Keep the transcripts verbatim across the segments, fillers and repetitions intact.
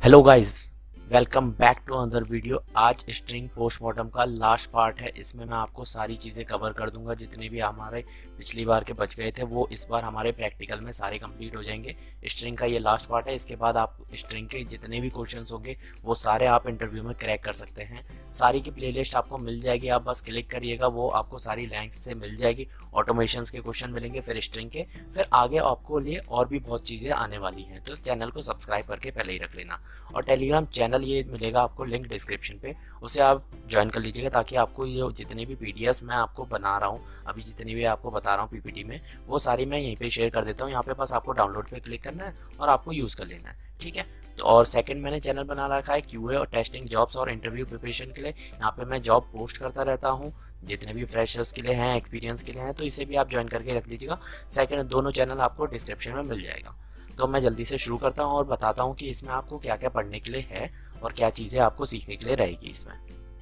Hello guys, welcome back to another video. आज string postmortem का last part है। इसमें मैं आपको सारी चीज़ें कवर कर दूंगा। जितने भी हमारे पिछली बार के बच गए थे वो इस बार हमारे प्रैक्टिकल में सारे कंप्लीट हो जाएंगे। स्ट्रिंग का ये लास्ट पार्ट है। इसके बाद आप स्ट्रिंग के जितने भी क्वेश्चंस होंगे वो सारे आप इंटरव्यू में क्रैक कर सकते हैं। सारी की प्लेलिस्ट आपको मिल जाएगी, आप बस क्लिक करिएगा, वो आपको सारी लिंक से मिल जाएगी। ऑटोमेशंस के क्वेश्चन मिलेंगे, फिर स्ट्रिंग के, फिर आगे आपको लिए और भी बहुत चीज़ें आने वाली हैं। तो चैनल को सब्सक्राइब करके पहले ही रख लेना। और टेलीग्राम चैनल ये मिलेगा आपको लिंक डिस्क्रिप्शन पे, उसे आप ज्वाइन कर लीजिएगा ताकि आपको ये जितने भी पीडीएफ मैं आपको बना रहा हूँ, अभी जितनी भी आपको बता रहा हूँ पीपीटी में, वो सारी मैं यहीं पे शेयर कर देता हूँ। यहाँ पे बस आपको डाउनलोड पे क्लिक करना है और आपको यूज़ कर लेना है, ठीक है। तो और सेकंड मैंने चैनल बना रखा है क्यूए और टेस्टिंग जॉब्स और इंटरव्यू प्रिपरेशन के लिए। यहाँ पे मैं जॉब पोस्ट करता रहता हूँ, जितने भी फ्रेशर्स के लिए हैं, एक्सपीरियंस के लिए हैं, तो इसे भी आप ज्वाइन करके रख लीजिएगा। सेकंड दोनों चैनल आपको डिस्क्रिप्शन में मिल जाएगा। तो मैं जल्दी से शुरू करता हूँ और बताता हूँ कि इसमें आपको क्या क्या पढ़ने के लिए है और क्या चीज़ें आपको सीखने के लिए रहेगी इसमें।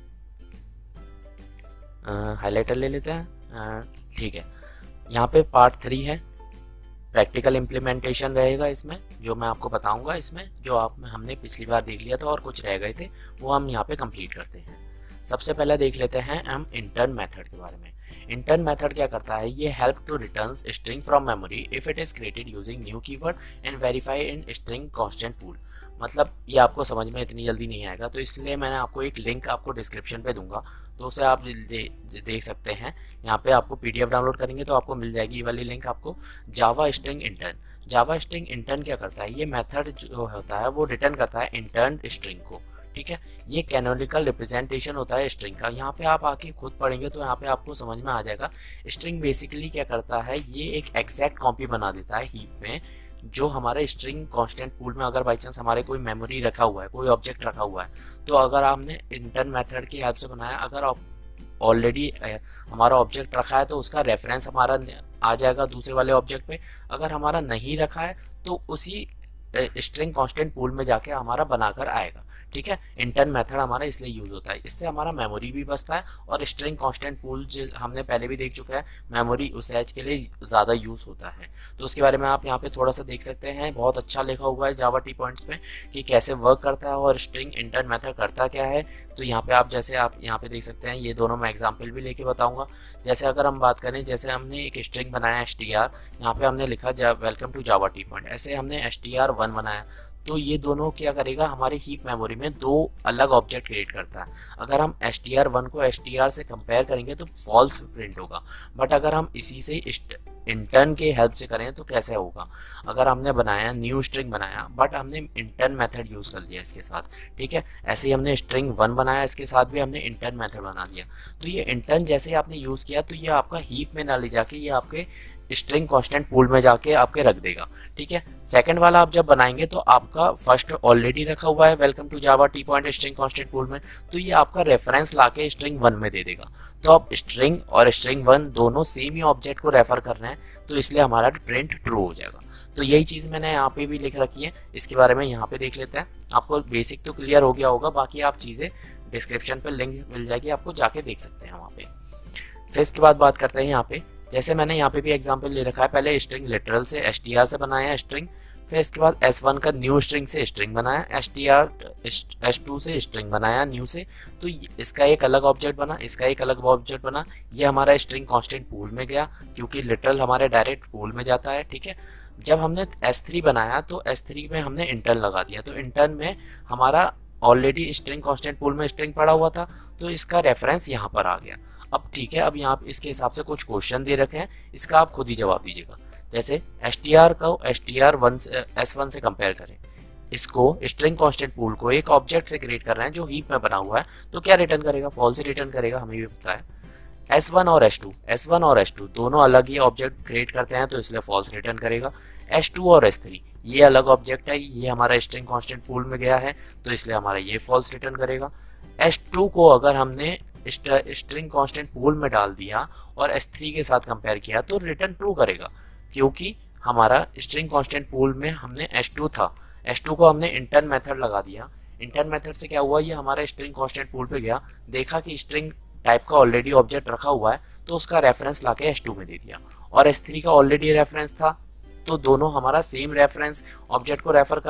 हाइलाइटर ले लेते हैं, ठीक है। यहाँ पे पार्ट थ्री है, प्रैक्टिकल इम्प्लीमेंटेशन रहेगा इसमें, जो मैं आपको बताऊंगा। इसमें जो आप हमने पिछली बार देख लिया था और कुछ रह गए थे वो हम यहाँ पे कंप्लीट करते हैं। सबसे पहले देख लेते हैं हम इंटर्न मेथड के बारे में। इंटर्न मेथड क्या करता है? ये help to return string from memory if it is created using new keyword and verify in string constant pool. मतलब ये आपको समझ में इतनी जल्दी नहीं आएगा, तो इसलिए मैंने आपको एक लिंक आपको डिस्क्रिप्शन पे दूंगा, तो उसे आप दे, देख सकते हैं। यहाँ पे आपको पीडीएफ डाउनलोड करेंगे तो आपको मिल जाएगी ये वाली लिंक आपको। Java string intern, Java string intern क्या करता है? ये मेथड जो होता है वो रिटर्न करता है इंटर्न स्ट्रिंग को, ठीक है। ये कैनोनिकल रिप्रेजेंटेशन होता है स्ट्रिंग का। यहाँ पे आप आके खुद पढ़ेंगे तो यहाँ पे आपको समझ में आ जाएगा। स्ट्रिंग बेसिकली क्या करता है? ये एक एग्जैक्ट कॉपी बना देता है हीप में, जो हमारे स्ट्रिंग कांस्टेंट पूल में अगर बाई चांस हमारे कोई मेमोरी रखा हुआ है, कोई ऑब्जेक्ट रखा हुआ है, तो अगर आपने इंटर्न मेथड की हेल्प से बनाया, अगर आप ऑलरेडी हमारा ऑब्जेक्ट रखा है तो उसका रेफरेंस हमारा आ जाएगा दूसरे वाले ऑब्जेक्ट पे। अगर हमारा नहीं रखा है तो उसी स्ट्रिंग कांस्टेंट पूल में जाके हमारा बनाकर आएगा, ठीक है। इंटर्न मेथड हमारा इसलिए यूज होता है, इससे हमारा मेमोरी भी बचता है और स्ट्रिंग कांस्टेंट पूल जो हमने पहले भी देख चुका है, मेमोरी यूसेज के लिए ज़्यादा यूज होता है। तो उसके बारे में आप यहाँ पे थोड़ा सा देख सकते हैं। बहुत अच्छा लिखा हुआ है जावा टी पॉइंट्स में कि कैसे वर्क करता है और स्ट्रिंग इंटर्न मेथड करता क्या है। तो यहाँ पे आप जैसे आप यहाँ पे देख सकते हैं, ये दोनों मैं एग्जाम्पल भी लेके बताऊंगा। जैसे अगर हम बात करें, जैसे हमने एक स्ट्रिंग बनाया एस टी आर, यहाँ पे हमने लिखा welcome to Java T point, ऐसे हमने एस टी आर वन बनाया, तो ये दोनों क्या करेगा? हमारे हीप मेमोरी में दो अलग ऑब्जेक्ट क्रिएट करता है। अगर हम एस टी आर वन को एस टी आर से कंपेयर करेंगे तो फॉल्स प्रिंट होगा, बट अगर हम इसी से इंटर्न के हेल्प से करें तो कैसे होगा? अगर हमने बनाया न्यू स्ट्रिंग बनाया, बट हमने इंटर्न मेथड यूज कर लिया इसके साथ, ठीक है। ऐसे ही हमने स्ट्रिंग वन बनाया, इसके साथ भी हमने इंटर्न मेथड बना दिया। तो ये इंटर्न जैसे आपने यूज किया तो ये आपका हीप में ना ले जाके ये आपके स्ट्रिंग कांस्टेंट पूल में जाके आपके रख देगा, ठीक है। सेकंड वाला आप जब बनाएंगे तो आपका फर्स्ट ऑलरेडी रखा हुआ है welcome to Java T point string constant pool में, तो ये आपका रेफरेंस लाके स्ट्रिंग वन में दे देगा। तो आप स्ट्रिंग और स्ट्रिंग वन दोनों सेम ही ऑब्जेक्ट को रेफर कर रहे हैं, तो इसलिए हमारा प्रिंट ट्रू हो जाएगा। तो यही चीज़ मैंने यहाँ पे भी लिख रखी है, इसके बारे में यहाँ पे देख लेते हैं। आपको बेसिक तो क्लियर हो गया होगा, बाकी आप चीज़ें डिस्क्रिप्शन पर लिंक मिल जाएगी, आपको जाके देख सकते हैं वहाँ पे। फिर इसके बाद बात करते हैं यहाँ पे, जैसे मैंने यहाँ पे भी एग्जांपल ले रखा है। पहले स्ट्रिंग लिटरल से एस टी आर से बनाया स्ट्रिंग, फिर इसके बाद एस वन का न्यू स्ट्रिंग से स्ट्रिंग बनाया, S T R S two से स्ट्रिंग बनाया न्यू से, तो इसका एक अलग ऑब्जेक्ट बना, इसका एक अलग ऑब्जेक्ट बना। ये हमारा स्ट्रिंग कांस्टेंट पूल में गया क्योंकि लिटरल हमारे डायरेक्ट पूल में जाता है, ठीक है। जब हमने एस थ्री बनाया तो एस थ्री में हमने इंटर्न लगा दिया, तो इंटर्न में हमारा ऑलरेडी स्ट्रिंग कांस्टेंट पूल में स्ट्रिंग पड़ा हुआ था, तो इसका रेफरेंस यहाँ पर आ गया। अब ठीक है, अब यहाँ इसके हिसाब से कुछ क्वेश्चन दे रखे हैं, इसका आप खुद ही जवाब दीजिएगा। जैसे एस टी आर को एस टी आर वन से एस वन से कंपेयर करें, इसको स्ट्रिंग कांस्टेंट पूल को एक ऑब्जेक्ट से क्रिएट कर रहे हैं जो हीप में बना हुआ है, तो क्या रिटर्न करेगा? फॉल्स रिटर्न करेगा, हमें भी पता है। एस वन और एस टू, एस वन और एस टू दोनों अलग ही ऑब्जेक्ट क्रिएट करते हैं, तो इसलिए फॉल्स रिटर्न करेगा। एस टू और एस थ्री ये अलग ऑब्जेक्ट है, ये हमारा स्ट्रिंग कांस्टेंट पूल में गया है, तो इसलिए हमारा ये फॉल्स रिटर्न करेगा। एस टू को अगर हमने स्ट्रिंग कांस्टेंट पूल में डाल दिया और एस थ्री के साथ कंपेयर किया तो रिटर्न ट्रू करेगा, क्योंकि हमारा स्ट्रिंग कांस्टेंट पूल में हमने एस टू था, एस टू को हमने इंटर्न मेथड लगा दिया। इंटर्न मेथड से क्या हुआ? ये हमारा स्ट्रिंग कांस्टेंट पूल पे गया, देखा कि स्ट्रिंग टाइप का ऑलरेडी ऑब्जेक्ट रखा हुआ है, तो उसका रेफरेंस लाके एस टू में दे दिया, और एस थ्री का ऑलरेडी रेफरेंस था, तो दोनों हमारा सेम रेफरेंस ऑब्जेक्ट को रेफर कर रहा है,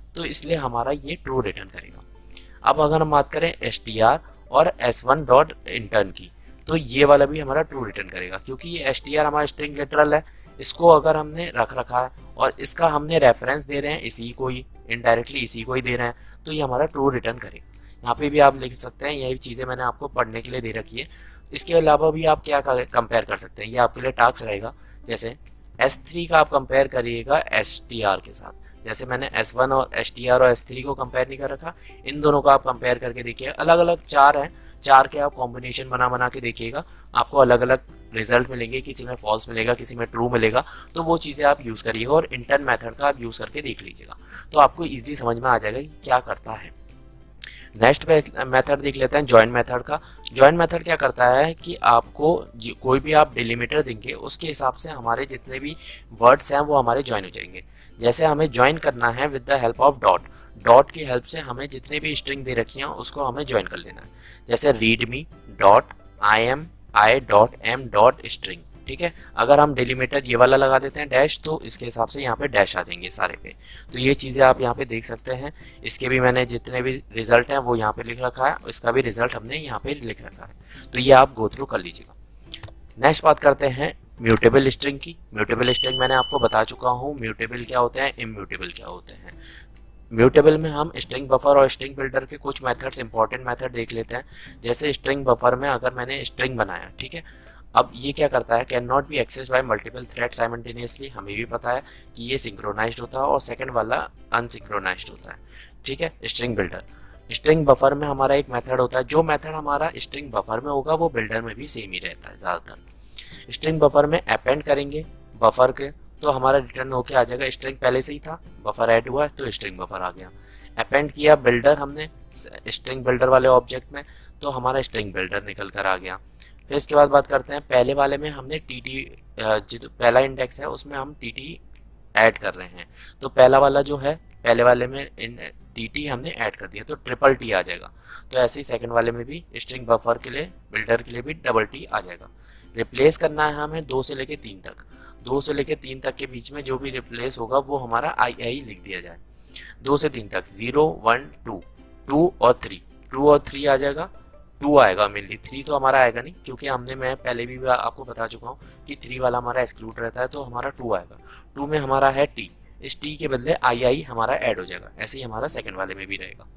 तो इसलिए हमारा ये ट्रू रिटर्न करेगा। अब अगर हम बात करें एस टी आर और एस वन डॉट इंटर्न की, तो ये वाला भी हमारा ट्रू रिटर्न करेगा, क्योंकि ये एस टी आर हमारा स्ट्रिंग लिटरल है, इसको अगर हमने रख रखा है और इसका हमने रेफरेंस दे रहे हैं इसी को ही, इनडायरेक्टली इसी को ही दे रहे हैं, तो ये हमारा ट्रू रिटर्न करेगा। यहाँ पे भी आप लिख सकते हैं, यही चीज़ें मैंने आपको पढ़ने के लिए दे रखी है। इसके अलावा भी आप क्या कंपेयर कर सकते हैं, ये आपके लिए टास्क रहेगा। जैसे एस थ्री का आप कंपेयर करिएगा एस टी आर के साथ, जैसे मैंने एस वन और एस टी आर और एस थ्री को कंपेयर नहीं कर रखा, इन दोनों का आप कंपेयर करके देखिए। अलग अलग चार हैं, चार के आप कॉम्बिनेशन बना बना के देखिएगा, आपको अलग अलग रिजल्ट मिलेंगे, किसी में फॉल्स मिलेगा, किसी में ट्रू मिलेगा। तो वो चीज़ें आप यूज़ करिएगा और इंटर्न मेथड का आप यूज़ करके देख लीजिएगा, तो आपको ईजिली समझ में आ जाएगा कि क्या करता है। नेक्स्ट मेथड देख लेते हैं जॉइन मेथड का। जॉइन मेथड क्या करता है कि आपको कोई भी आप डिलीमीटर देंगे, उसके हिसाब से हमारे जितने भी वर्ड्स हैं वो हमारे ज्वाइन हो जाएंगे। जैसे हमें ज्वाइन करना है with the help of dot, dot की हेल्प से हमें जितने भी स्ट्रिंग दे रखी हैं उसको हमें ज्वाइन कर लेना है। जैसे read me dot I am I dot M dot string, ठीक है। अगर हम डिलीमीटर ये वाला लगा देते हैं डैश, तो इसके हिसाब से यहाँ पे डैश आ जाएंगे सारे पे। तो ये चीज़ें आप यहाँ पे देख सकते हैं। इसके भी मैंने जितने भी रिजल्ट हैं वो यहाँ पे लिख रखा है, इसका भी रिजल्ट हमने यहाँ पे लिख रखा है, तो ये आप गो थ्रू कर लीजिएगा। नेक्स्ट बात करते हैं म्यूटेबल स्ट्रिंग की। म्यूटेबल स्ट्रिंग मैंने आपको बता चुका हूँ म्यूटेबल क्या होते हैं, इम्यूटेबल क्या होते हैं। म्यूटेबल में हम स्ट्रिंग बफर और स्ट्रिंग बिल्डर के कुछ मेथड्स, इंपॉर्टेंट मेथड देख लेते हैं। जैसे स्ट्रिंग बफर में अगर मैंने स्ट्रिंग बनाया, ठीक है, अब ये क्या करता है, can not be access by multiple thread simultaneously. हमें भी पता है कि ये सिंक्रोनाइज्ड होता है और सेकंड वाला अनसिंक्रोनाइज्ड होता है, ठीक है। स्ट्रिंग बिल्डर, स्ट्रिंग बफर में हमारा एक मेथड होता है, जो मेथड हमारा स्ट्रिंग बफर में होगा वो बिल्डर में भी सेम ही रहता है ज़्यादातर। स्ट्रिंग बफर में अपेंड करेंगे बफर के, तो हमारा रिटर्न होके आ जाएगा, स्ट्रिंग पहले से ही था, बफर ऐड हुआ है तो स्ट्रिंग बफर आ गया। अपेंड किया बिल्डर हमने स्ट्रिंग बिल्डर वाले ऑब्जेक्ट में, तो हमारा स्ट्रिंग बिल्डर निकल कर आ गया। फिर इसके बाद बात करते हैं पहले वाले में हमने टी टी, जो पहला इंडेक्स है उसमें हम टी टी ऐड कर रहे हैं, तो पहला वाला जो है पहले वाले में टी टी हमने ऐड कर दिया तो ट्रिपल टी आ जाएगा। तो ऐसे ही सेकंड वाले में भी स्ट्रिंग बफर के लिए, बिल्डर के लिए भी डबल टी आ जाएगा। रिप्लेस करना है हमें दो से लेके तीन तक, दो से लेके तीन तक के बीच में जो भी रिप्लेस होगा वो हमारा आई आई लिख दिया जाए। दो से तीन तक जीरो वन टू, टू और थ्री, टू और थ्री आ जाएगा, टू आएगा मेनली, थ्री तो हमारा आएगा नहीं, क्योंकि हमने मैं पहले भी आपको बता चुका हूँ कि थ्री वाला हमारा एक्सक्लूड रहता है, तो हमारा टू आएगा। टू में हमारा है टी, इस टी के बदले आई आई हमारा ऐड हो जाएगा। ऐसे ही हमारा सेकंड वाले में भी रहेगा,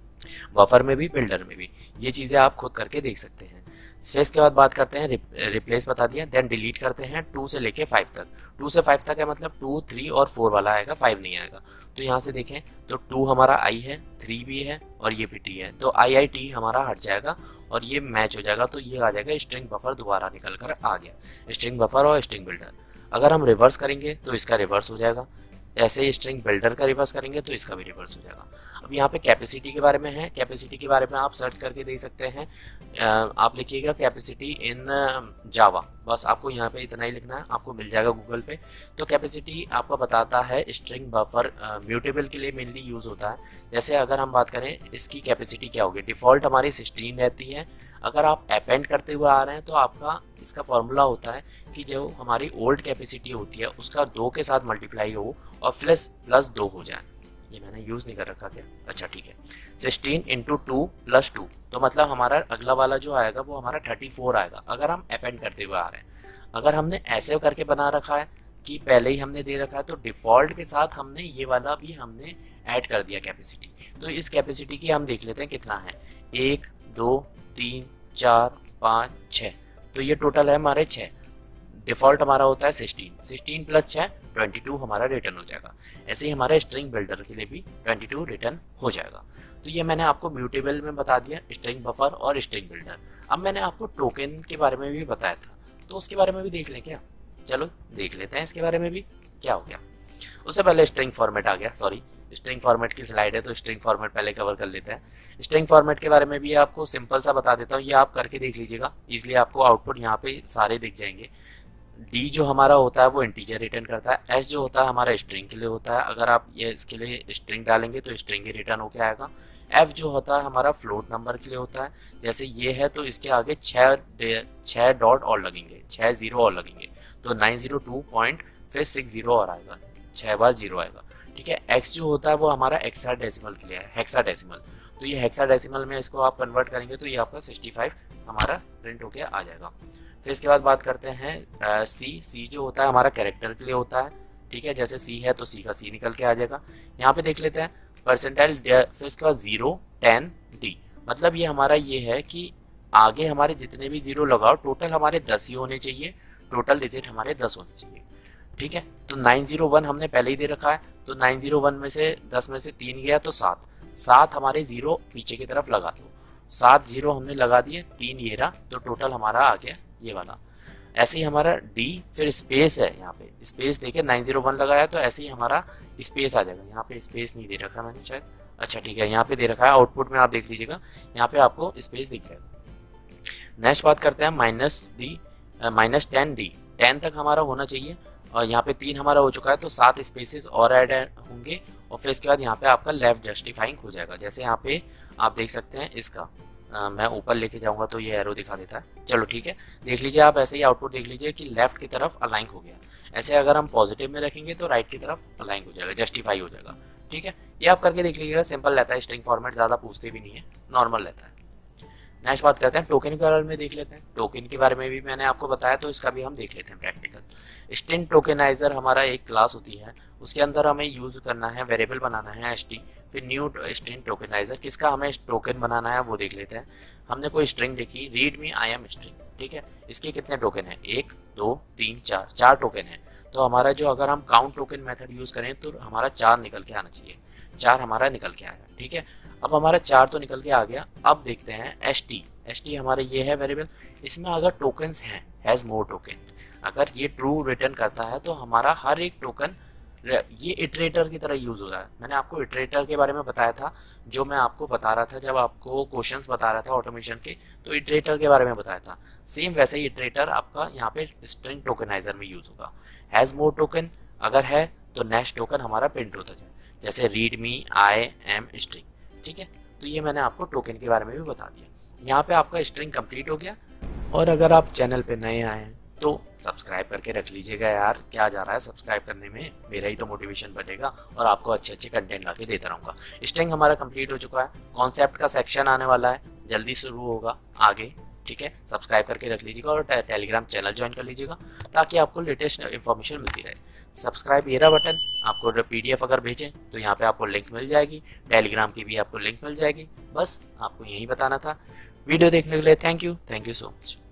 बफर में भी बिल्डर में भी। ये चीज़ें आप खुद करके देख सकते हैं। फिर इसके बाद बात करते हैं रिप्लेस बता दिया, देन डिलीट करते हैं टू से लेके फाइव तक। टू से फाइव तक है मतलब टू थ्री और फोर वाला आएगा, फाइव नहीं आएगा। तो यहाँ से देखें तो टू हमारा आई है, थ्री भी है और ये भी टी है, तो आई आई टी हमारा हट जाएगा और ये मैच हो जाएगा। तो ये आ जाएगा स्ट्रिंग बफर दोबारा निकल कर आ गया, स्ट्रिंग बफर और स्ट्रिंग बिल्डर। अगर हम रिवर्स करेंगे तो इसका रिवर्स हो जाएगा, ऐसे ही स्ट्रिंग बिल्डर का रिवर्स करेंगे तो इसका भी रिवर्स हो जाएगा। अब यहाँ पे कैपेसिटी के बारे में है, कैपेसिटी के बारे में आप सर्च करके देख सकते हैं। आप लिखिएगा कैपेसिटी इन जावा, बस आपको यहाँ पे इतना ही लिखना है, आपको मिल जाएगा गूगल पे। तो कैपेसिटी आपका बताता है स्ट्रिंग बफर म्यूटेबल के लिए मेनली यूज़ होता है। जैसे अगर हम बात करें इसकी कैपेसिटी क्या होगी, डिफ़ॉल्ट हमारी सिक्सटीन रहती है। अगर आप अपेंड करते हुए आ रहे हैं तो आपका इसका फॉर्मूला होता है कि जो हमारी ओल्ड कैपेसिटी होती है उसका दो के साथ मल्टीप्लाई हो और प्लस प्लस दो हो जाए। ये मैंने यूज़ नहीं कर रखा क्या, अच्छा ठीक है। Sixteen into two plus two, तो मतलब हमारा अगला वाला जो आएगा वो हमारा थर्टी फोर आएगा, अगर हम अपेंड करते हुए आ रहे हैं। अगर हमने ऐसे करके बना रखा है कि पहले ही हमने दे रखा है, तो डिफ़ॉल्ट के साथ हमने ये वाला भी हमने ऐड कर दिया कैपेसिटी। तो इस कैपेसिटी की हम देख लेते हैं कितना है, एक दो तीन चार पाँच छः, तो ये टोटल है हमारे छः। डिफ़ॉल्ट हमारा होता है सिक्सटीन, सिक्सटीन प्लस छः ट्वेंटी टू हमारा रिटर्न हो जाएगा। ऐसे ही हमारे स्ट्रिंग बिल्डर के लिए भी ट्वेंटी टू रिटर्न हो जाएगा। तो ये मैंने आपको म्यूटेबल में बता दिया, स्ट्रिंग बफर और स्ट्रिंग बिल्डर। अब मैंने आपको टोकन के बारे में भी बताया था, तो उसके बारे में भी देख लें क्या, चलो देख लेते हैं इसके बारे में भी क्या हो गया। उससे पहले स्ट्रिंग फॉर्मेट आ गया, सॉरी स्ट्रिंग फॉर्मेट की स्लाइड है तो स्ट्रिंग फॉर्मेट पहले कवर कर लेते हैं। स्ट्रिंग फॉर्मेट के बारे में भी आपको सिंपल सा बता देता हूँ, ये आप करके देख लीजिएगा, इसलिए आपको आउटपुट यहाँ पे सारे दिख जाएंगे। डी जो हमारा होता है वो इंटीजर रिटर्न करता है, एस जो होता है हमारा स्ट्रिंग के लिए होता है, अगर आप ये इसके लिए स्ट्रिंग डालेंगे तो स्ट्रिंग ही रिटर्न होके आएगा। एफ जो होता है हमारा फ्लोट नंबर के लिए होता है, जैसे ये है तो इसके आगे छः छः डॉट और लगेंगे, छः जीरो और लगेंगे, तो नाइन जीरो टू पॉइंट फिर सिक्स जीरो और आएगा, छः बार जीरो आएगा, ठीक है। एक्स जो होता है वो हमारा हेक्साडेसिमल के लिए है, हेक्साडेसिमल। तो ये हेक्साडेसिमल में इसको आप कन्वर्ट करेंगे तो ये आपका सिक्सटी फाइव हमारा प्रिंट होके आ जाएगा। फिर इसके बाद बात करते हैं सी। सी जो होता है हमारा कैरेक्टर के लिए होता है, ठीक है। जैसे सी है तो सी का सी निकल के आ जाएगा। यहाँ पे देख लेते हैं परसेंटाइल, फिर इसके बाद जीरो, टेन, डी। मतलब ये हमारा ये है कि आगे हमारे जितने भी जीरो लगाओ टोटल हमारे दस ही होने चाहिए, टोटल डिजिट हमारे दस होने चाहिए, ठीक है। तो नाइन जीरो वन हमने पहले ही दे रखा है, तो नाइन जीरो वन में से दस में से तीन गया तो सात, सात हमारे जीरो पीछे की तरफ लगा दो, सात जीरो हमने लगा दिए, तीन ये रहा, तो टोटल हमारा आ गया ये वाला। ऐसे ही हमारा डी, फिर स्पेस है, यहाँ पे स्पेस देके नाइन जीरो वन लगाया तो ऐसे ही हमारा स्पेस आ जाएगा। यहाँ पे स्पेस नहीं दे रखा मैंने शायद, अच्छा ठीक है, यहाँ पे दे रखा है, आउटपुट में आप देख लीजिएगा, यहाँ पे आपको स्पेस दिख जाएगा। नेक्स्ट बात करते हैं minus D, minus ten D, ten तक हमारा होना चाहिए और यहाँ पे तीन हमारा हो चुका है तो सात स्पेसेस और ऐड होंगे और फिर इसके बाद यहाँ पे आपका लेफ्ट जस्टिफाइंग हो जाएगा। जैसे यहाँ पे आप देख सकते हैं इसका आ, मैं ऊपर लेके जाऊंगा तो ये एरो दिखा देता है, चलो ठीक है, देख लीजिए आप ऐसे ही आउटपुट देख लीजिए कि लेफ्ट की तरफ अलाइन हो गया। ऐसे अगर हम पॉजिटिव में रखेंगे तो राइट की तरफ अलाइन हो जाएगा, जस्टिफाई हो जाएगा, ठीक है। ये आप करके देख लीजिएगा, सिंपल रहता है, स्ट्रिंग फॉर्मेट ज़्यादा पूछते भी नहीं है, नॉर्मल रहता है। नेक्स्ट बात करते हैं टोकन के बारे में, देख लेते हैं। टोकन के बारे में भी मैंने आपको बताया तो इसका भी हम देख लेते हैं प्रैक्टिकल। स्ट्रिंग टोकनाइजर हमारा एक क्लास होती है, उसके अंदर हमें यूज़ करना है, वेरिएबल बनाना है एस टी, फिर न्यू स्ट्रिंग टोकनाइजर, किसका हमें टोकन बनाना है वो देख लेते हैं। हमने कोई स्ट्रिंग लिखी, read me I am string, ठीक है, इसके कितने टोकन है, एक दो तीन चार, चार टोकन है। तो हमारा जो अगर हम काउंट टोकन मेथड यूज़ करें तो हमारा चार निकल के आना चाहिए, चार हमारा निकल के आएगा, ठीक है। अब हमारा चार तो निकल के आ गया। अब देखते हैं एस टी, एस टी हमारे ये है वेरिएबल, इसमें अगर टोकन्स हैं, हैज़ मोर टोकन, अगर ये ट्रू रिटर्न करता है तो हमारा हर एक टोकन ये इटरेटर की तरह यूज़ हो रहा है। मैंने आपको इटरेटर के बारे में बताया था, जो मैं आपको बता रहा था जब आपको क्वेश्चंस बता रहा था ऑटोमेशन के, तो इटरेटर के बारे में बताया था। सेम वैसे ही इटरेटर आपका यहाँ पे स्ट्रिंग टोकनाइजर में यूज़ होगा। हैज़ मोर टोकन अगर है तो नेक्स्ट टोकन हमारा प्रिंट होता जाए, जैसे read me I am string, ठीक है। तो ये मैंने आपको टोकन के बारे में भी बता दिया। यहाँ पे आपका स्ट्रिंग कंप्लीट हो गया। और अगर आप चैनल पे नए आए हैं तो सब्सक्राइब करके रख लीजिएगा यार, क्या जा रहा है सब्सक्राइब करने में, मेरा ही तो मोटिवेशन बढ़ेगा और आपको अच्छे अच्छे कंटेंट ला के देता रहूँगा। स्ट्रिंग हमारा कंप्लीट हो चुका है, कॉन्सेप्ट का सेक्शन आने वाला है, जल्दी शुरू होगा आगे, ठीक है। सब्सक्राइब करके रख लीजिएगा और टेलीग्राम चैनल ज्वाइन कर लीजिएगा ताकि आपको लेटेस्ट इन्फॉर्मेशन मिलती रहे। सब्सक्राइब ये रहा बटन, आपको पीडीएफ अगर भेजें तो यहाँ पे आपको लिंक मिल जाएगी, टेलीग्राम की भी आपको लिंक मिल जाएगी। बस आपको यही बताना था। वीडियो देखने के लिए thank you, thank you so much.